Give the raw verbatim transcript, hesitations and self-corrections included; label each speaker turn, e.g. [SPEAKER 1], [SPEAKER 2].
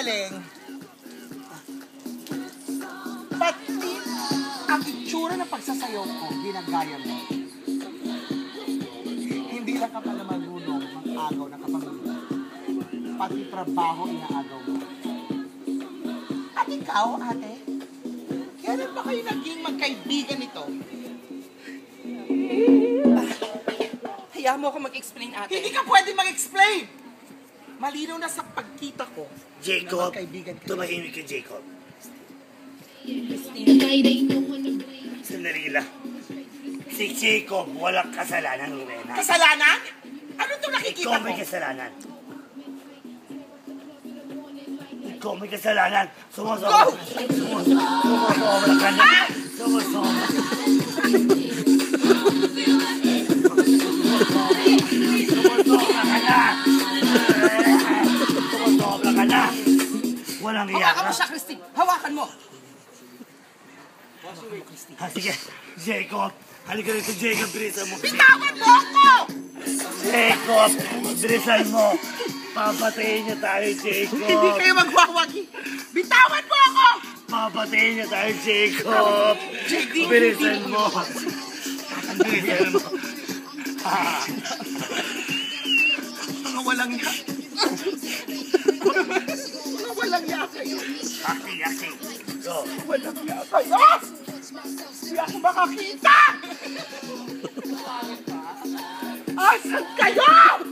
[SPEAKER 1] magaling. Pati ang itsura ng pagsasayaw ko, ginagaya mo. Hindi lang ka pala marunong mag-agaw ng kapamilya. Pati trabaho inaagaw mo. At ikaw, ate, kailan ba kayo naging magkaibigan nito?
[SPEAKER 2] Hayaan mo ako mag-explain, ate.
[SPEAKER 1] Hindi ka pwede mag-explain! Malinaw na sa pagkita ko.
[SPEAKER 3] Jacob, tumahimik ka, Jacob. Sandali lang. Si Jacob, walang kasalanan, Rowena.
[SPEAKER 1] Kasalanan? Ano ito nakikita
[SPEAKER 3] Ikaw
[SPEAKER 1] mo?
[SPEAKER 3] may kasalanan. Ikaw may kasalanan. Sumusobra. Sumusobra ka na. Sumusobra. Sumusobra ka na. Sumusobra ka na. Walang iyak.
[SPEAKER 2] Hawakan mo siya, Christy. Hawakan mo.
[SPEAKER 3] Ha, sige. Jacob. Halika rito, Jacob. Bilisan mo.
[SPEAKER 1] Bitawan mo ako!
[SPEAKER 3] Jacob, bilisan mo. Papatayin niya tayo, Jacob.
[SPEAKER 1] Hindi kayo magwawagi. Bitawan mo ako!
[SPEAKER 3] Papatayin niya tayo, Jacob. Bilisan mo. Bilisan mo.
[SPEAKER 1] Mga walang niya. Mga walang niya kayo.
[SPEAKER 3] Aki, aki. Go.
[SPEAKER 1] Walang niya kayo. Hindi ako makakita! Asan kayo?